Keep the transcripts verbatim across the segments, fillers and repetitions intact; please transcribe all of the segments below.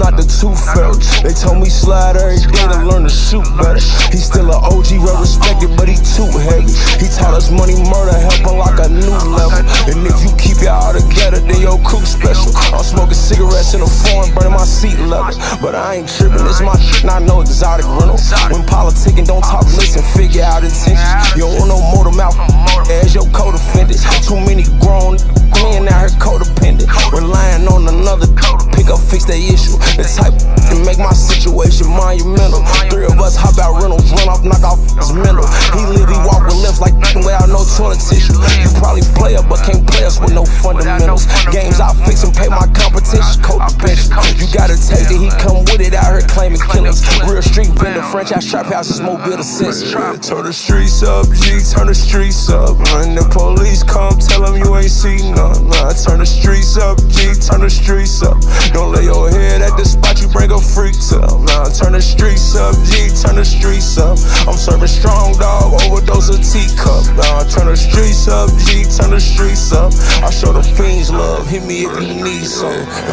not the tooth fairy. They told me slide every day to learn to shoot better. He's still an O G, well respected, but he too heavy. He taught us money, murder, help unlock a new level. And if you keep it all together, then your crew special. I'm smoking cigarettes in a foreign, burning my seat leather. But I ain't tripping, it's my shit, not no exotic rental. When politicking, don't talk, listen, figure out intentions. You don't want no motor mouth as your co-defendant. Too many grown men out here codependent, relying on another pick up, fix that issue. The type to make my situation monumental. Three of us hop out rentals, run off, knock off his mental. He live, he walk with limbs like without no toilet tissue. You probably play up, but can't play us with no fundamentals. Games I fix and pay my competition, codependent. You gotta take it, he come with it out here claiming killings. Real street vendor, franchise trap houses, mobile assist. Turn the streets up, G, turn the streets up. When the police come, tell them you ain't seen none. Nah, turn the streets up, G, turn the streets up. Don't lay your head at the spot, you bring a freak to them. Nah, turn the streets up, G, turn the streets up. I'm serving strong dog, overdose of teacup. Nah, turn the streets up, G, turn the streets up. I show the fiends love, hit me if you need some.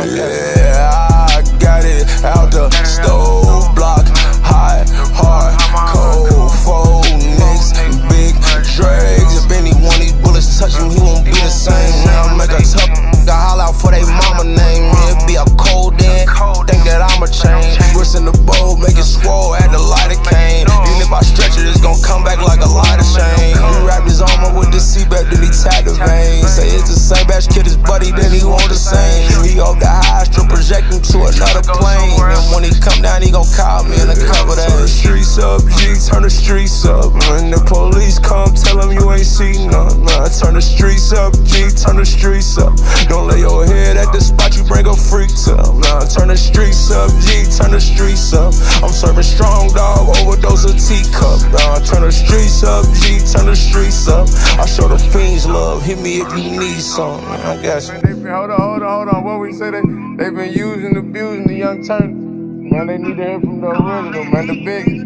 Yeah, I got it out the stove, block, high, hard, cold, fold, nicks, big drags. If any one of these bullets touch him, he won't be the same. Now make a tough nigga holler out for they mama name. It be a cold in, think that I'ma change. Wrist in the bowl, make it swole, add the lighter cane. Even if I stretch it, it's gon' come back like a lighter chain. He wrapped his armor with the seatbelt, then he tied the vein. Say it's the same batch, kid his buddy, then he want the same. He off the high, strip projecting to another plane. And when he come down, he gon' call me and cover that. Turn the streets up, G, turn the streets up. When the police come, tell them you ain't seen none. Nah, turn the streets up, G, turn the streets up. Don't lay your head at the spot, you bring a freak to them. Nah, turn the streets up, G, turn the streets up. I'm serving strong dog, overdose of teacup. Nah, turn the streets up, G, turn the streets up. I show the fiends love, hit me if you need something. I guess. Hold on, hold on, hold on. What we say they they've been using, abusing the young turn. Man, they need to hear from the original, man, the biggest.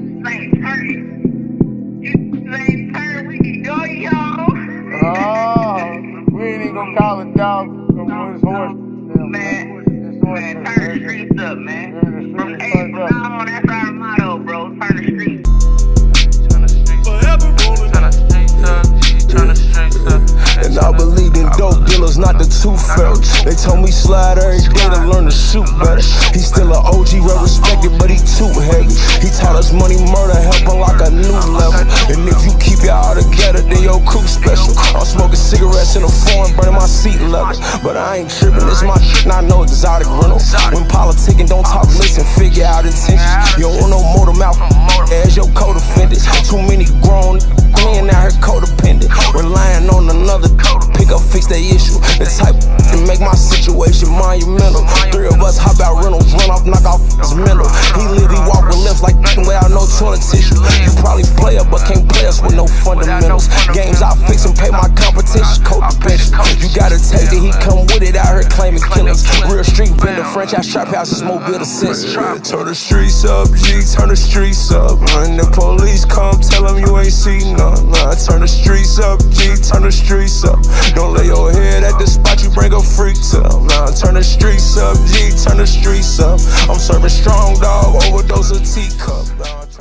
Oh, we ain't even gonna call it dog. We're gonna his horse. Man, man, turn the streets up, man. From A to down, that's our motto, bro. Turn the streets. Turn the streets up, G, turn the streets up. And I believe in dope dealers, not the tooth fairy. They told me slide every day to learn to shoot better. He's still an O G, well respected, but he too heavy. He taught us money, murder, help unlock a new level. And if you keep it all together, then your crew special. I'm smoking cigarettes in a foreign, burning my seat leather. But I ain't tripping, it's my shit, not no exotic rental. When politicking, don't talk, listen, figure out intentions. You don't want no motor mouth as your co-defendant. Too many grown men out here codependent, relying on another pick up, fix that issue. The type to make my situation monumental. Three of us hop out rentals, run off, knock off his mental. He live, he walk with limbs like without no toilet tissue. You probably play up, but can't play us with no fundamentals. Games I fix and pay my competition, codependent. You gotta take it, he come with it out here claiming killings. Real street vendor, franchise trap houses, mobile assist. Turn the streets up, G, turn the streets up. When the police come, tell them you ain't seen none. Nah, turn the streets up, G, turn the streets up. Don't lay your head at the spot, you bring a freak to them. Nah, turn the streets up, G, turn the streets up. I'm serving strong dog, overdose of teacup. Nah,